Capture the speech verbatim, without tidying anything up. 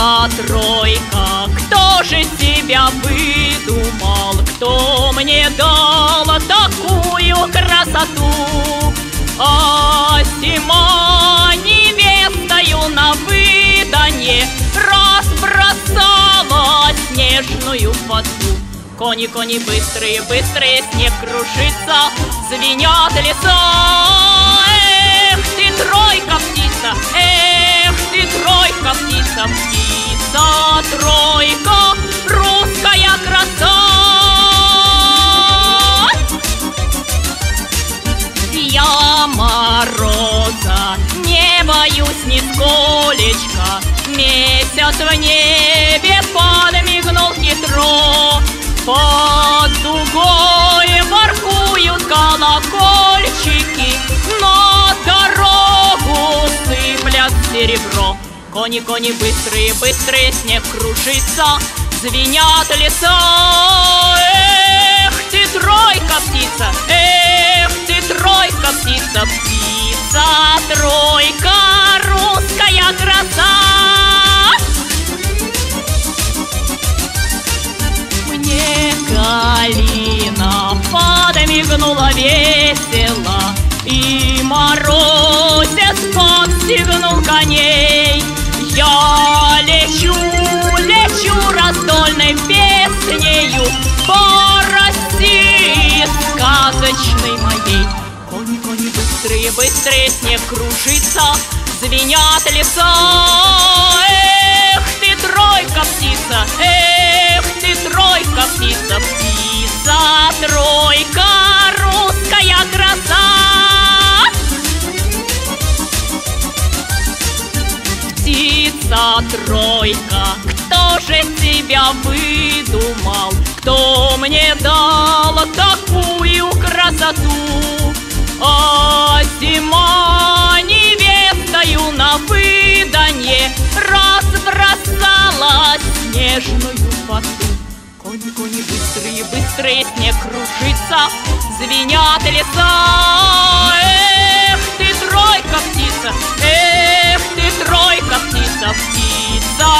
птица тройка, кто же тебя выдумал? Кто мне дал такую красоту? А зима невестою на выданье разбросала снежную фату. Кони, кони быстрые, быстрые, снег кружится, звенят леса. Эх ты, тройка, птица, эх ты, тройка, птица, птица, тройка, русская краса. Я мороза не боюсь нисколечко, месяц в небе подмигнул хитро. Под дугой воркуют колокольчики, на дорогу сыплят серебро. Кони, кони быстрые, быстрые, снег кружится, звенят леса. Эх ты, тройка, птица, эх ты, тройка, птица, птица, тройка, русская краса. Мне калина подмигнула весело, и морозец подстегнул коней. Я лечу, лечу раздольной песнею по России сказочной моей. Кони, кони быстрые, быстрые, снег кружится, звенят леса. Эх ты, тройка, птица, эх ты, тройка, птица, птица, тройка, русская краса. Птица, тройка, кто же тебя выдумал? Кто мне дал такую красоту? А зима невестою на выданье разбросала снежную фату. Кони, кони быстрые, быстрые, снег кружится, звенят леса. Эх ты, тройка, птица, эх ты, тройка, птица, птица,